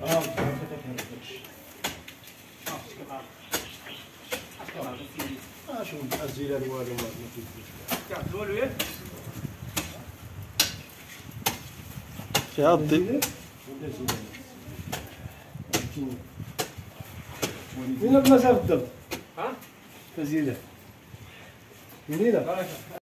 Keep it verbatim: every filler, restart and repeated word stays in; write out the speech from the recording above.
اه اه شوف الزيلان والو ما فيش مشكل والو ياك يا عضي ولا زيلان وين المسافه الضبط ها زيلان منين